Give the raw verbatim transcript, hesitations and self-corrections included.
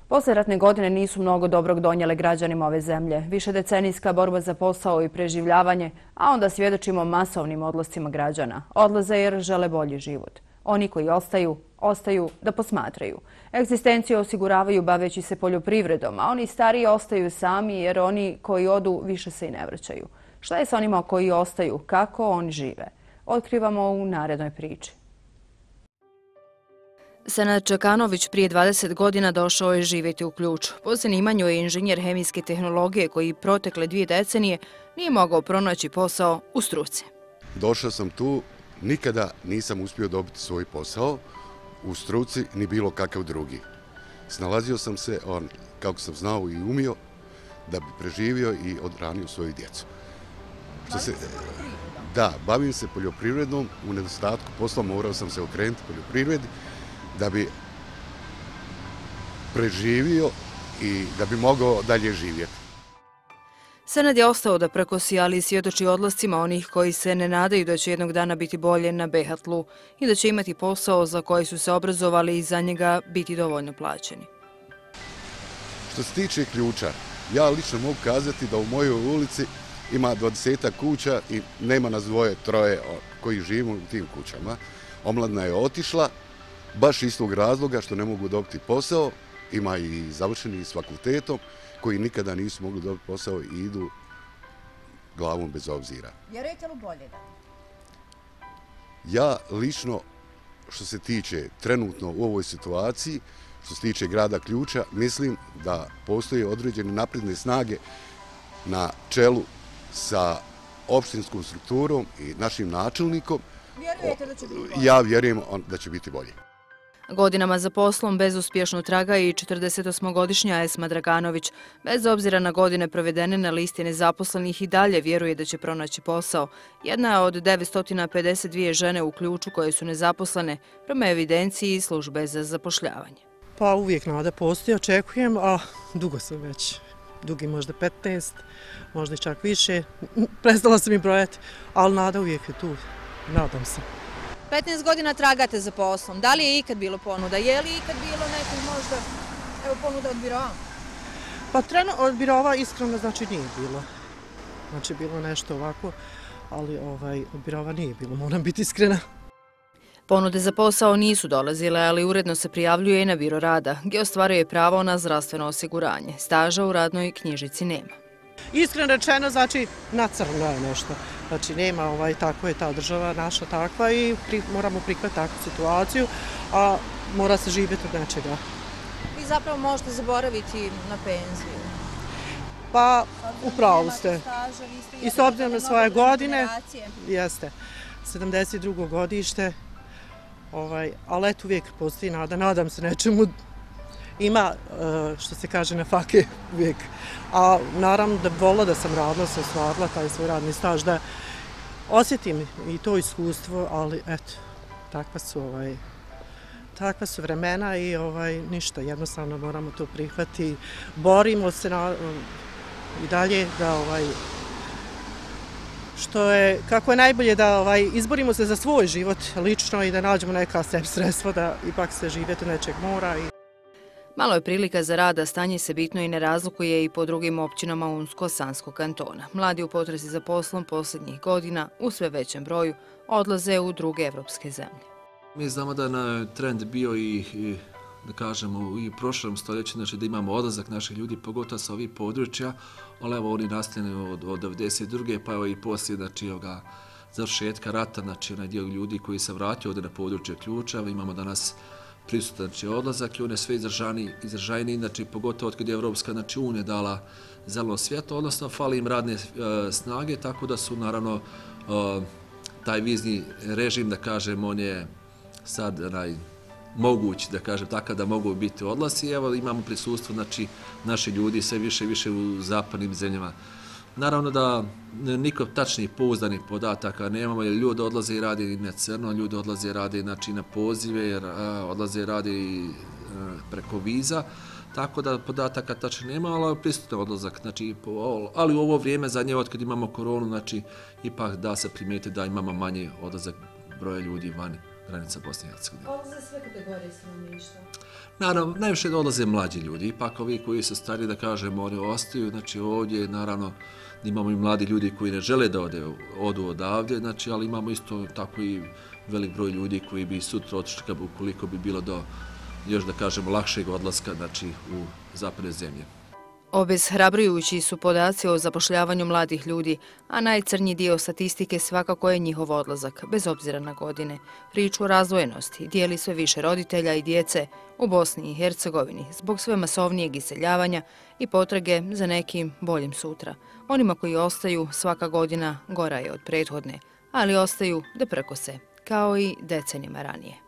Poslijeratne godine nisu mnogo dobrog donijele građanima ove zemlje. Višedecenijska borba za posao i preživljavanje, a onda svjedočimo masovnim odlascima građana. Odlaze jer žele bolji život. Oni koji ostaju, ostaju da posmatraju. Egzistenciju osiguravaju baveći se poljoprivredom, a oni stariji ostaju sami jer oni koji odu više se i ne vraćaju. Šta je sa onima koji ostaju? Kako oni žive? Otkrivamo u narednoj priči. Senad Čakanović prije dvadeset godina došao je živjeti u Ključ. Po zanimanju je inženjer hemijske tehnologije koji protekle dvije decenije nije mogao pronaći posao u struci. Došao sam tu, nikada nisam uspio dobiti svoj posao u struci ni bilo kakav drugi. Snalazio sam se, on, kako sam znao i umio, da bi preživio i odhranio svoju djecu. Što se, da, bavim se poljoprivredom, u nedostatku posla morao sam se okrenuti poljoprivredi da bi preživio i da bi mogao dalje živjeti. Senad je ostao da prekosi, ali svjedoči odlascima onih koji se ne nadaju da će jednog dana biti bolje na be ha tlu i da će imati posao za koji su se obrazovali i za njega biti dovoljno plaćeni. Što se tiče Ključa, ja lično mogu kazati da u mojoj ulici ima dvadesetak kuća i nema nas dvoje, troje koji živimo u tim kućama. Omladina je otišla, baš iz tog razloga što ne mogu dobiti posao, ima i završeni s fakultetom, koji nikada nisu mogli dobiti posao i idu glavom bez obzira. Vjerujete li bolje da? Ja lično, što se tiče trenutno u ovoj situaciji, što se tiče grada Ključa, mislim da postoje određene napredne snage na čelu sa opštinskom strukturom i našim načelnikom. Vjerujete da će biti bolje? Ja vjerujem da će biti bolje. Godinama za poslom bezuspješno traga i četrdesetosmogodišnja Esma Draganović. Bez obzira na godine provedene na listi nezaposlenih i dalje vjeruje da će pronaći posao. Jedna je od devetsto pedeset dvije žene u Ključu koje su nezaposlene prema evidenciji službe za zapošljavanje. Pa uvijek nada postoji, očekujem, a dugo sam već, dugi možda petnaest, možda čak više. Prestala sam i brojati, ali nada uvijek je tu, nadam se. petnaest godina tragate za poslom. Da li je ikad bilo ponuda? Je li ikad bilo nekog možda, evo, ponuda od birova? Pa treno od birova iskreno znači nije bilo. Znači bilo nešto ovako, ali ovaj, od birova nije bilo, moram biti iskrena. Ponude za posao nisu dolazile, ali uredno se prijavljuje i na biro rada, gdje ostvaruje pravo na zdravstveno osiguranje. Staža u radnoj knjižici nema. Iskreno rečeno, znači, na crno je nešto. Znači, nema, ovaj, tako je ta država naša takva i pri, moramo prihvatiti takvu situaciju, a mora se živjeti od nečega. Vi zapravo možete zaboraviti na penziju. Pa, upravo ste. I s obzirom na svoje godine, jeste, sedamdeset drugo godište, ovaj, ali eto uvijek postoji nada, nadam se nečemu. Ima, što se kaže, na fake uvijek. A naravno da bi volila da sam radila, sam stvarila taj svoj radni staž, da osjetim i to iskustvo, ali eto, takva su, ovaj, takva su vremena i ovaj, ništa, jednostavno moramo to prihvatiti. Borimo se na, i dalje da, ovaj, što je, kako je najbolje da ovaj, izborimo se za svoj život lično i da nađemo neka sebi sredstva da ipak se živjeti od nečeg mora. I malo je prilika za rad, a stanje se bitno i ne razlikuje i po drugim općinama Unsko-Sanskog kantona. Mladi u potrazi za poslom posljednjih godina u sve većem broju odlaze u druge evropske zemlje. Mi znamo da je trend bio i, i da kažemo, i u prošlom stoljeću, znači da imamo odlazak naših ljudi, pogotovo sa ovih područja, ali evo oni nastane od, od devedeset druge pa evo i poslije, znači, ovoga završetka rata, znači onaj dio ljudi koji se vratio ovdje na područje Ključa, imamo danas prisutan znači, odlazak i on je sve izražajniji, znači, pogotovo od kada je Evropska znači, unija dala zeleno svjetlo, odnosno fali im radne e, snage, tako da su naravno e, taj vizni režim, da kažem, on je sad onaj, moguć, da kažem, takav da mogu biti odlasi. Evo imamo prisustvo, znači, naši ljudi sve više i više u zapadnim zemljama. Naravno da niko tačnih pouzdanih podataka nemamo, jer ljudi odlaze i rade i na crno, ljudi odlaze i rade znači, na pozive, jer a, odlaze i rade i a, preko viza, tako da podataka tačno nema, ali prisutan odlazak. Znači, ali u ovo vrijeme zadnje od kad imamo koronu, znači, ipak da se primijeti da imamo manje odlazak broja ljudi vani. granica Bosne i Hercegovine. Odlaze sve kategorije stanovništva? Naravno, najviše odlaze mlađi ljudi, ipak ovi koji su stari, da kažemo, oni ostaju, znači ovdje, naravno, imamo i mladi ljudi koji ne žele da ode, odu odavde, znači, ali imamo isto tako i velik broj ljudi koji bi sutra otišli ukoliko bi bilo do, još da kažemo, lakšeg odlaska, znači, u zapadne zemlje. Obeshrabrujući su podaci o zapošljavanju mladih ljudi, a najcrnji dio statistike svakako je njihov odlazak, bez obzira na godine. Priču o razdvojenosti dijeli sve više roditelja i djece u Bosni i Hercegovini zbog sve masovnijeg iseljavanja i potrage za nekim boljim sutra. Onima koji ostaju, svaka godina gora je od prethodne, ali ostaju da prkose, kao i decenijama ranije.